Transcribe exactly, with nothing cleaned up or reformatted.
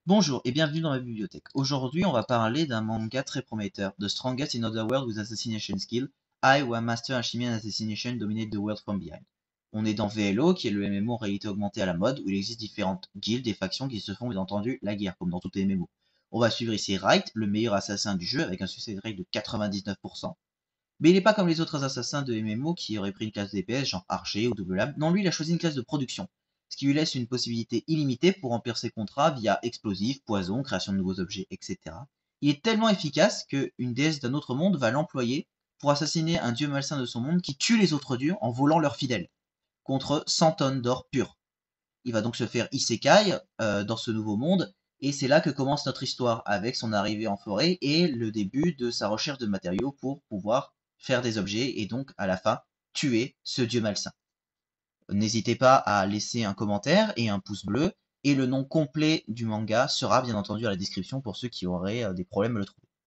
Bonjour et bienvenue dans ma bibliothèque. Aujourd'hui, on va parler d'un manga très prometteur, The Strongest in Other World with Assassination Skill. I, One Master Alchemy and Assassination Dominate the World from Behind. On est dans V L O, qui est le M M O en réalité augmentée à la mode, où il existe différentes guildes et factions qui se font bien entendu la guerre, comme dans toutes les M M O. On va suivre ici Wright, le meilleur assassin du jeu, avec un succès rate de quatre-vingt-dix-neuf pour cent. Mais il n'est pas comme les autres assassins de M M O qui auraient pris une classe D P S, genre Archer ou Double Lame. Non, lui, il a choisi une classe de production, ce qui lui laisse une possibilité illimitée pour remplir ses contrats via explosifs, poisons, création de nouveaux objets, et cetera. Il est tellement efficace qu'une déesse d'un autre monde va l'employer pour assassiner un dieu malsain de son monde qui tue les autres dieux en volant leurs fidèles, contre cent tonnes d'or pur. Il va donc se faire isekai euh, dans ce nouveau monde, et c'est là que commence notre histoire, avec son arrivée en forêt et le début de sa recherche de matériaux pour pouvoir faire des objets et donc à la fin tuer ce dieu malsain. N'hésitez pas à laisser un commentaire et un pouce bleu, et le nom complet du manga sera bien entendu à la description pour ceux qui auraient euh, des problèmes à le trouver.